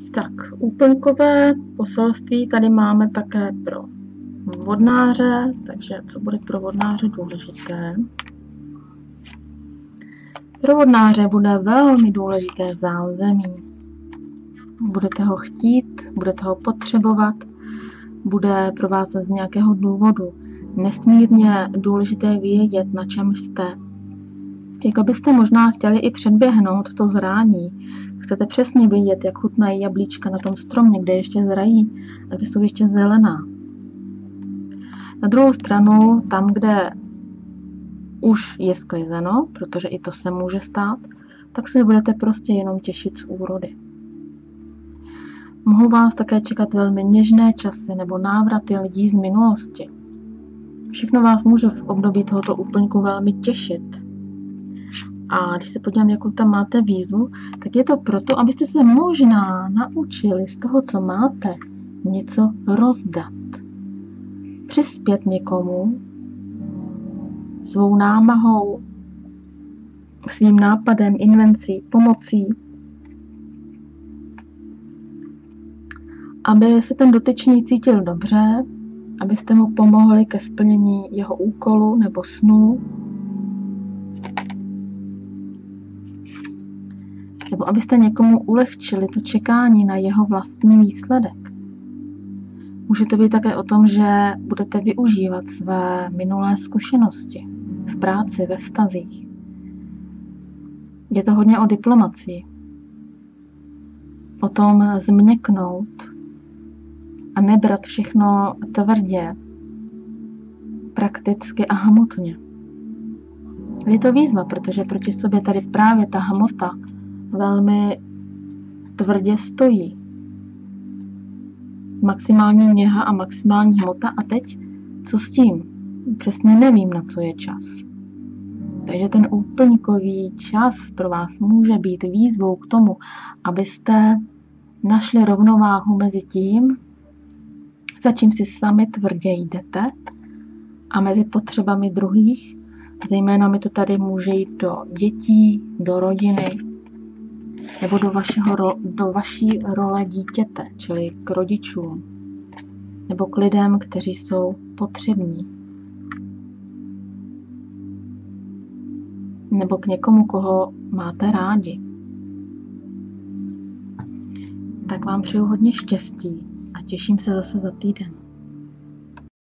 Tak, úplňkové poselství tady máme také pro vodnáře, takže co bude pro vodnáře důležité? Pro vodnáře bude velmi důležité zázemí. Budete ho chtít, budete ho potřebovat, bude pro vás z nějakého důvodu nesmírně důležité vědět, na čem jste. Jako byste možná chtěli i předběhnout to zrání. Chcete přesně vědět, jak chutnají jablíčka na tom stromě, kde ještě zrají a kde jsou ještě zelená. Na druhou stranu, tam, kde už je sklizeno, protože i to se může stát, tak se budete prostě jenom těšit z úrody. Mohou vás také čekat velmi něžné časy nebo návraty lidí z minulosti. Všechno vás může v období tohoto úplňku velmi těšit. A když se podívám, jakou tam máte výzvu, tak je to proto, abyste se možná naučili z toho, co máte, něco rozdat. Přispět někomu svou námahou, svým nápadem, invencí, pomocí, aby se ten dotyčný cítil dobře, abyste mu pomohli ke splnění jeho úkolu nebo snů, nebo abyste někomu ulehčili to čekání na jeho vlastní výsledek. Může to být také o tom, že budete využívat své minulé zkušenosti v práci, ve vztazích. Je to hodně o diplomacii. O tom změknout a nebrat všechno tvrdě, prakticky a hmotně. Je to výzva, protože proti sobě tady právě ta hmota velmi tvrdě stojí. Maximální měha a maximální hmota a teď co s tím? Přesně nevím, na co je čas. Takže ten úplňkový čas pro vás může být výzvou k tomu, abyste našli rovnováhu mezi tím, za čím si sami tvrdě jdete, a mezi potřebami druhých. Zejména mi to tady může jít do dětí, do rodiny, nebo do vaší role dítěte, čili k rodičům, nebo k lidem, kteří jsou potřební, nebo k někomu, koho máte rádi. Tak vám přeju hodně štěstí a těším se zase za týden.